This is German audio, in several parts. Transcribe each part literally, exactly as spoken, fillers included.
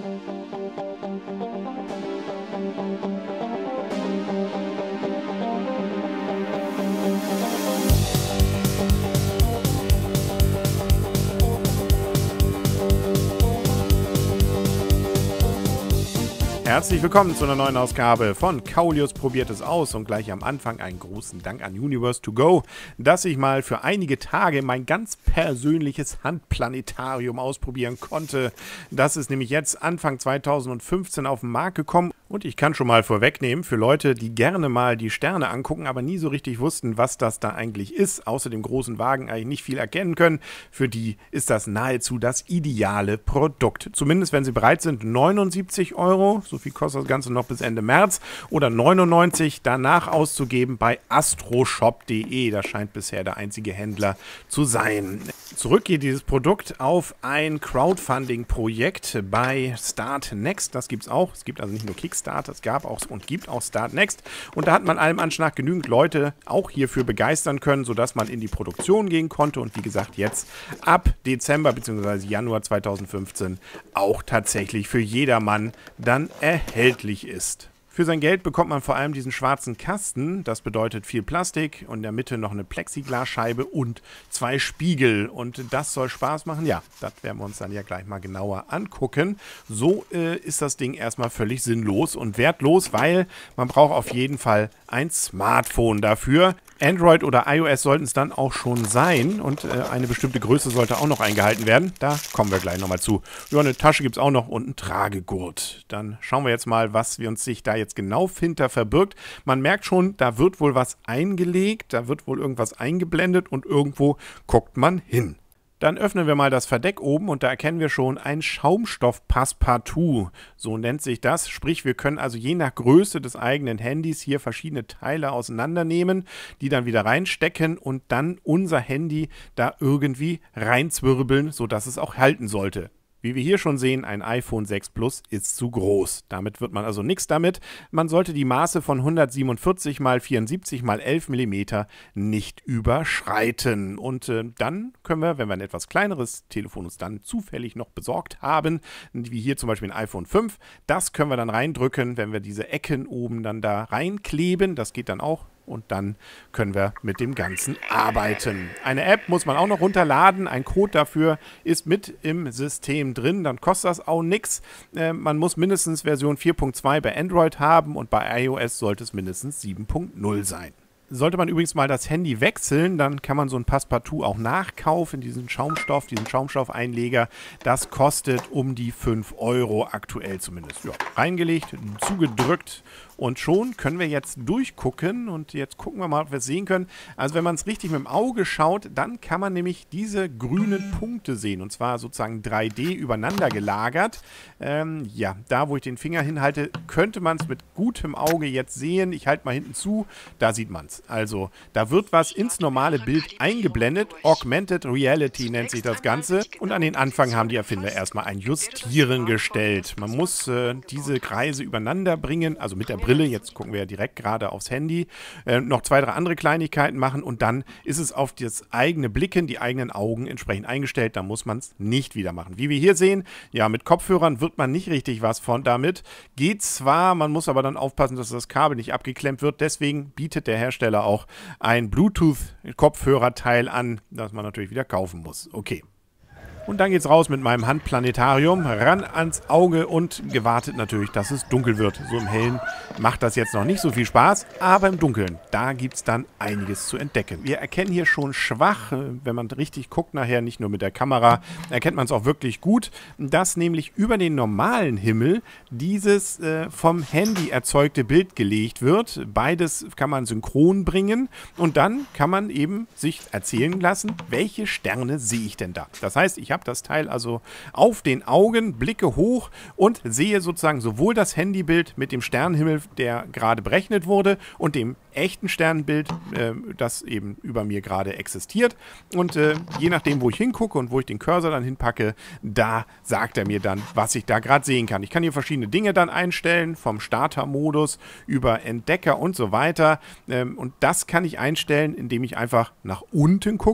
Herzlich willkommen zu einer neuen Ausgabe von Kaulius probiert es aus und gleich am Anfang einen großen Dank an Universe to Go, dass ich mal für einige Tage mein ganz persönliches Handplanetarium ausprobieren konnte. Das ist nämlich jetzt Anfang zweitausendfünfzehn auf den Markt gekommen und ich kann schon mal vorwegnehmen, für Leute, die gerne mal die Sterne angucken, aber nie so richtig wussten, was das da eigentlich ist, außer dem großen Wagen eigentlich nicht viel erkennen können, für die ist das nahezu das ideale Produkt. Zumindest wenn sie bereit sind, neunundsiebzig Euro, so viel kostet das Ganze noch bis Ende März, oder neunundneunzig danach auszugeben bei astroshop punkt de. Das scheint bisher der einzige Händler zu sein. Zurück geht dieses Produkt auf ein Crowdfunding-Projekt bei Start Next. Das gibt es auch. Es gibt also nicht nur Kickstarter, es gab auch und gibt auch Start Next. Und da hat man allem Anschlag genügend Leute auch hierfür begeistern können, sodass man in die Produktion gehen konnte und wie gesagt jetzt ab Dezember bzw. Januar zweitausendfünfzehn auch tatsächlich für jedermann dann erhältlich ist. Für sein Geld bekommt man vor allem diesen schwarzen Kasten, das bedeutet viel Plastik und in der Mitte noch eine Plexiglasscheibe und zwei Spiegel und das soll Spaß machen? Ja, das werden wir uns dann ja gleich mal genauer angucken. So äh, ist das Ding erstmal völlig sinnlos und wertlos, weil man braucht auf jeden Fall ein Smartphone dafür. Android oder iOS sollten es dann auch schon sein und äh, eine bestimmte Größe sollte auch noch eingehalten werden. Da kommen wir gleich nochmal zu. Ja, eine Tasche gibt es auch noch und einen Tragegurt. Dann schauen wir jetzt mal, was wir uns sich da jetzt genau hinter verbirgt. Man merkt schon, da wird wohl was eingelegt, da wird wohl irgendwas eingeblendet und irgendwo guckt man hin. Dann öffnen wir mal das Verdeck oben und da erkennen wir schon ein Schaumstoff-Passepartout. So nennt sich das. Sprich, wir können also je nach Größe des eigenen Handys hier verschiedene Teile auseinandernehmen, die dann wieder reinstecken und dann unser Handy da irgendwie reinzwirbeln, sodass es auch halten sollte. Wie wir hier schon sehen, ein iPhone sechs Plus ist zu groß. Damit wird man also nichts damit. Man sollte die Maße von hundertsiebenundvierzig mal vierundsiebzig mal elf Millimeter nicht überschreiten. Und äh, dann können wir, wenn wir ein etwas kleineres Telefon uns dann zufällig noch besorgt haben, wie hier zum Beispiel ein iPhone fünf, das können wir dann reindrücken, wenn wir diese Ecken oben dann da reinkleben. Das geht dann auch. Und dann können wir mit dem Ganzen arbeiten. Eine App muss man auch noch runterladen. Ein Code dafür ist mit im System drin. Dann kostet das auch nichts. Äh, man muss mindestens Version vier Punkt zwei bei Android haben und bei iOS sollte es mindestens sieben Punkt null sein. Sollte man übrigens mal das Handy wechseln, dann kann man so ein Passepartout auch nachkaufen, diesen Schaumstoff, diesen Schaumstoffeinleger. Das kostet um die fünf Euro aktuell zumindest. Ja, reingelegt, zugedrückt und schon können wir jetzt durchgucken und jetzt gucken wir mal, ob wir es sehen können. Also wenn man es richtig mit dem Auge schaut, dann kann man nämlich diese grünen Punkte sehen und zwar sozusagen drei D übereinander gelagert. Ähm, ja, da wo ich den Finger hinhalte, könnte man es mit gutem Auge jetzt sehen. Ich halte mal hinten zu, da sieht man es. Also, da wird was ins normale Bild eingeblendet. Augmented Reality nennt sich das Ganze. Und an den Anfang haben die Erfinder erstmal ein Justieren gestellt. Man muss äh, diese Kreise übereinander bringen, also mit der Brille, jetzt gucken wir ja direkt gerade aufs Handy, äh, noch zwei, drei andere Kleinigkeiten machen und dann ist es auf das eigene Blicken, die eigenen Augen entsprechend eingestellt. Da muss man es nicht wieder machen. Wie wir hier sehen, ja, mit Kopfhörern wird man nicht richtig was von damit. Geht zwar, man muss aber dann aufpassen, dass das Kabel nicht abgeklemmt wird. Deswegen bietet der Hersteller auch ein Bluetooth-Kopfhörerteil an, das man natürlich wieder kaufen muss. Okay. Und dann geht's raus mit meinem Handplanetarium, ran ans Auge und gewartet natürlich, dass es dunkel wird. So im Hellen macht das jetzt noch nicht so viel Spaß, aber im Dunkeln, da gibt's dann einiges zu entdecken. Wir erkennen hier schon schwach, wenn man richtig guckt nachher, nicht nur mit der Kamera, erkennt man es auch wirklich gut, dass nämlich über den normalen Himmel dieses äh, vom Handy erzeugte Bild gelegt wird. Beides kann man synchron bringen und dann kann man eben sich erzählen lassen, welche Sterne sehe ich denn da. Das heißt, ich habe das Teil also auf den Augen, blicke hoch und sehe sozusagen sowohl das Handybild mit dem Sternenhimmel, der gerade berechnet wurde, und dem echten Sternenbild, äh, das eben über mir gerade existiert. Und äh, je nachdem, wo ich hingucke und wo ich den Cursor dann hinpacke, da sagt er mir dann, was ich da gerade sehen kann. Ich kann hier verschiedene Dinge dann einstellen, vom Starter-Modus über Entdecker und so weiter. Ähm, und das kann ich einstellen, indem ich einfach nach unten gucke.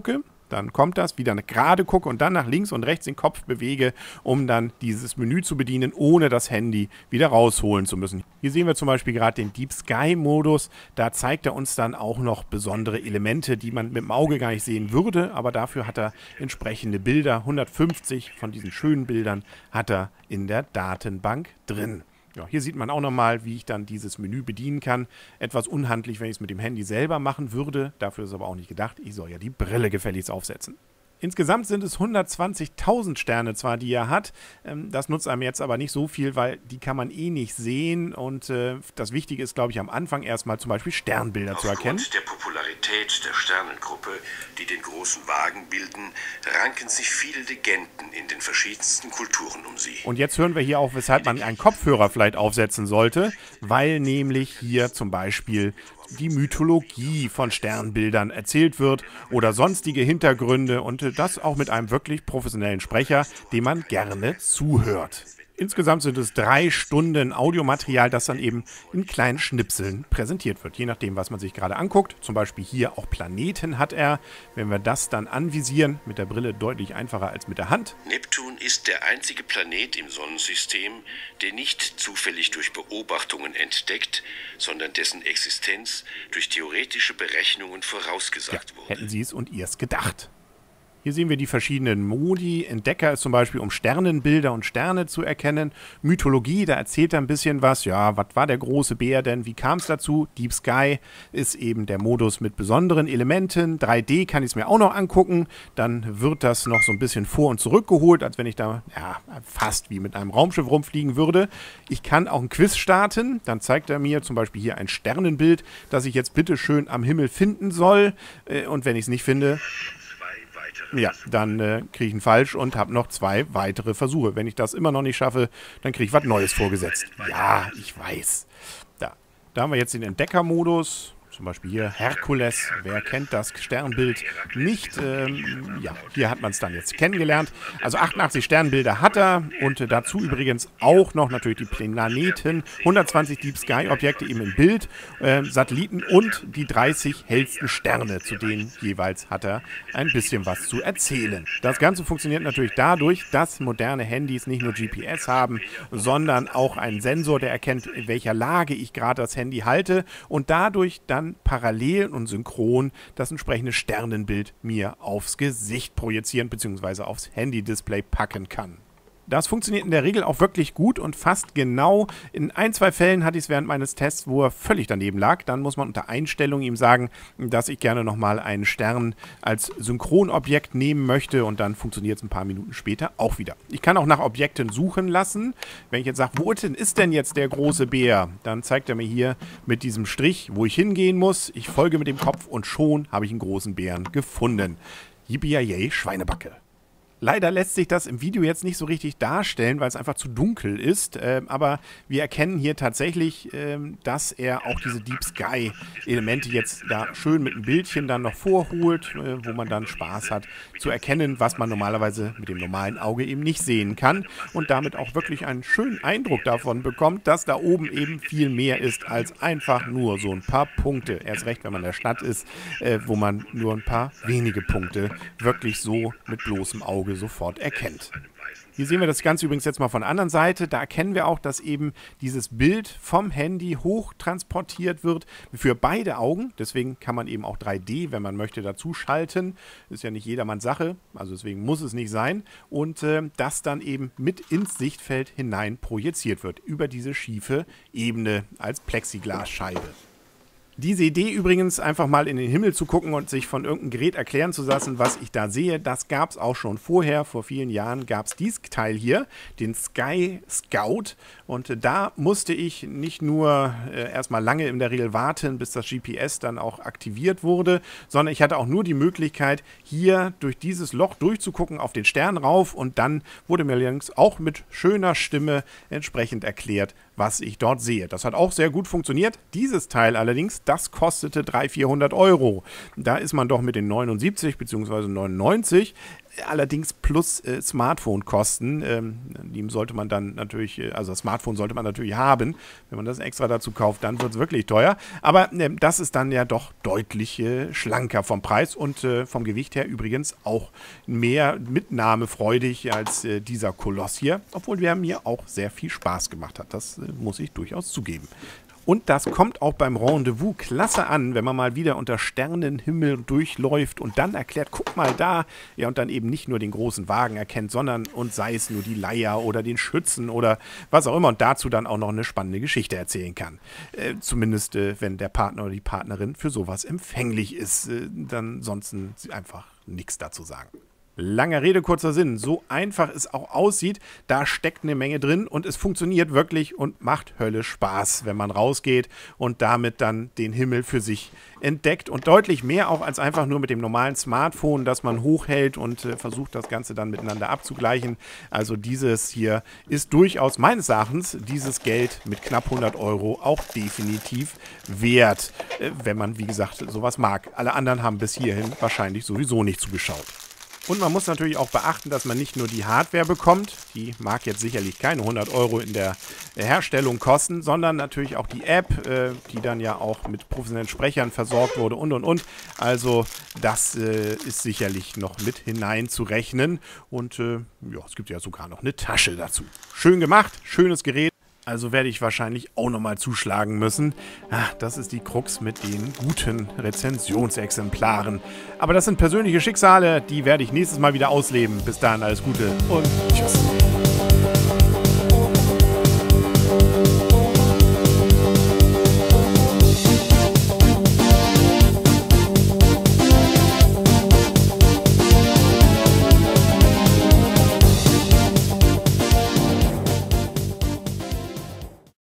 dann kommt das, wieder gerade gucke und dann nach links und rechts den Kopf bewege, um dann dieses Menü zu bedienen, ohne das Handy wieder rausholen zu müssen. Hier sehen wir zum Beispiel gerade den Deep Sky Modus. Da zeigt er uns dann auch noch besondere Elemente, die man mit dem Auge gar nicht sehen würde, aber dafür hat er entsprechende Bilder. hundertfünfzig von diesen schönen Bildern hat er in der Datenbank drin. Ja, hier sieht man auch nochmal, wie ich dann dieses Menü bedienen kann. Etwas unhandlich, wenn ich es mit dem Handy selber machen würde. Dafür ist aber auch nicht gedacht. Ich soll ja die Brille gefälligst aufsetzen. Insgesamt sind es hundertzwanzigtausend Sterne zwar, die er hat. Ähm, das nutzt einem jetzt aber nicht so viel, weil die kann man eh nicht sehen. Und äh, das Wichtige ist, glaube ich, am Anfang erstmal zum Beispiel Sternbilder zu erkennen. Aufgrund der Popularität der Sternengruppe, die den großen Wagen bilden, ranken sich viele Legenden in den verschiedensten Kulturen um sie. Und jetzt hören wir hier auch, weshalb man einen Kopfhörer vielleicht aufsetzen sollte, weil nämlich hier zum Beispiel die Mythologie von Sternbildern erzählt wird oder sonstige Hintergründe und das auch mit einem wirklich professionellen Sprecher, dem man gerne zuhört. Insgesamt sind es drei Stunden Audiomaterial, das dann eben in kleinen Schnipseln präsentiert wird, je nachdem, was man sich gerade anguckt. Zum Beispiel hier auch Planeten hat er. Wenn wir das dann anvisieren, mit der Brille deutlich einfacher als mit der Hand. Neptun ist der einzige Planet im Sonnensystem, der nicht zufällig durch Beobachtungen entdeckt, sondern dessen Existenz durch theoretische Berechnungen vorausgesagt Ja, wurde. hätten Sie es und ihr es gedacht. Hier sehen wir die verschiedenen Modi. Entdecker ist zum Beispiel, um Sternenbilder und Sterne zu erkennen. Mythologie, da erzählt er ein bisschen was. Ja, was war der große Bär denn? Wie kam es dazu? Deep Sky ist eben der Modus mit besonderen Elementen. drei D kann ich es mir auch noch angucken. Dann wird das noch so ein bisschen vor- und zurückgeholt, als wenn ich da ja, fast wie mit einem Raumschiff rumfliegen würde. Ich kann auch ein Quiz starten. Dann zeigt er mir zum Beispiel hier ein Sternenbild, das ich jetzt bitte schön am Himmel finden soll. Und wenn ich es nicht finde, ja, dann äh, kriege ich einen falsch und habe noch zwei weitere Versuche. Wenn ich das immer noch nicht schaffe, dann kriege ich was Neues vorgesetzt. Ja, ich weiß. Da, da haben wir jetzt den Entdeckermodus. Zum Beispiel hier Herkules, wer kennt das Sternbild nicht? Ähm, ja, hier hat man es dann jetzt kennengelernt. Also achtundachtzig Sternbilder hat er und äh, dazu übrigens auch noch natürlich die Planeten, hundertzwanzig Deep Sky Objekte eben im Bild, äh, Satelliten und die dreißig hellsten Sterne, zu denen jeweils hat er ein bisschen was zu erzählen. Das Ganze funktioniert natürlich dadurch, dass moderne Handys nicht nur G P S haben, sondern auch einen Sensor, der erkennt, in welcher Lage ich gerade das Handy halte und dadurch dann parallel und synchron das entsprechende Sternenbild mir aufs Gesicht projizieren bzw. aufs Handy-Display packen kann. Das funktioniert in der Regel auch wirklich gut und fast genau. In ein, zwei Fällen hatte ich es während meines Tests, wo er völlig daneben lag. Dann muss man unter Einstellungen ihm sagen, dass ich gerne nochmal einen Stern als Synchronobjekt nehmen möchte und dann funktioniert es ein paar Minuten später auch wieder. Ich kann auch nach Objekten suchen lassen. Wenn ich jetzt sage, wo ist denn jetzt der große Bär? Dann zeigt er mir hier mit diesem Strich, wo ich hingehen muss. Ich folge mit dem Kopf und schon habe ich einen großen Bären gefunden. Yippie-yay, Schweinebacke. Leider lässt sich das im Video jetzt nicht so richtig darstellen, weil es einfach zu dunkel ist. Äh, aber wir erkennen hier tatsächlich, äh, dass er auch diese Deep Sky Elemente jetzt da schön mit einem Bildchen dann noch vorholt, äh, wo man dann Spaß hat zu erkennen, was man normalerweise mit dem normalen Auge eben nicht sehen kann. Und damit auch wirklich einen schönen Eindruck davon bekommt, dass da oben eben viel mehr ist als einfach nur so ein paar Punkte. Erst recht, wenn man in der Stadt ist, äh, wo man nur ein paar wenige Punkte wirklich so mit bloßem Auge sofort erkennt. Hier sehen wir das Ganze übrigens jetzt mal von der anderen Seite. Da erkennen wir auch, dass eben dieses Bild vom Handy hoch transportiert wird für beide Augen. Deswegen kann man eben auch drei D, wenn man möchte, dazu schalten. Ist ja nicht jedermanns Sache, also deswegen muss es nicht sein. Und äh, das dann eben mit ins Sichtfeld hinein projiziert wird, über diese schiefe Ebene als Plexiglasscheibe. Diese Idee übrigens, einfach mal in den Himmel zu gucken und sich von irgendeinem Gerät erklären zu lassen, was ich da sehe, das gab es auch schon vorher. Vor vielen Jahren gab es dieses Teil hier, den Sky Scout. Und äh, da musste ich nicht nur äh, erstmal lange in der Regel warten, bis das G P S dann auch aktiviert wurde, sondern ich hatte auch nur die Möglichkeit, hier durch dieses Loch durchzugucken, auf den Stern rauf. Und dann wurde mir allerdings auch mit schöner Stimme entsprechend erklärt, was ich dort sehe. Das hat auch sehr gut funktioniert. Dieses Teil allerdings, das kostete dreihundert, vierhundert Euro. Da ist man doch mit den neunundsiebzig bzw. neunundneunzig allerdings plus äh, Smartphone-Kosten. Ähm, die sollte man dann natürlich, äh, also das Smartphone sollte man natürlich haben. Wenn man das extra dazu kauft, dann wird es wirklich teuer. Aber äh, das ist dann ja doch deutlich äh, schlanker vom Preis und äh, vom Gewicht her übrigens auch mehr mitnahmefreudig als äh, dieser Koloss hier. Obwohl der mir auch sehr viel Spaß gemacht hat. Das äh, muss ich durchaus zugeben. Und das kommt auch beim Rendezvous klasse an, wenn man mal wieder unter Sternenhimmel durchläuft und dann erklärt, guck mal da, ja, und dann eben nicht nur den großen Wagen erkennt, sondern und sei es nur die Leier oder den Schützen oder was auch immer und dazu dann auch noch eine spannende Geschichte erzählen kann. Äh, zumindest, äh, wenn der Partner oder die Partnerin für sowas empfänglich ist, äh, dann sonst einfach nichts dazu sagen. Langer Rede, kurzer Sinn. So einfach es auch aussieht, da steckt eine Menge drin und es funktioniert wirklich und macht höllisch Spaß, wenn man rausgeht und damit dann den Himmel für sich entdeckt und deutlich mehr auch als einfach nur mit dem normalen Smartphone, das man hochhält und äh, versucht, das Ganze dann miteinander abzugleichen. Also dieses hier ist durchaus meines Erachtens dieses Geld mit knapp hundert Euro auch definitiv wert, äh, wenn man, wie gesagt, sowas mag. Alle anderen haben bis hierhin wahrscheinlich sowieso nicht zugeschaut. Und man muss natürlich auch beachten, dass man nicht nur die Hardware bekommt, die mag jetzt sicherlich keine hundert Euro in der Herstellung kosten, sondern natürlich auch die App, äh, die dann ja auch mit professionellen Sprechern versorgt wurde und und und. Also das äh, ist sicherlich noch mit hineinzurechnen und äh, ja, es gibt ja sogar noch eine Tasche dazu. Schön gemacht, schönes Gerät. Also werde ich wahrscheinlich auch nochmal zuschlagen müssen. Ach, das ist die Krux mit den guten Rezensionsexemplaren. Aber das sind persönliche Schicksale, die werde ich nächstes Mal wieder ausleben. Bis dahin alles Gute und tschüss.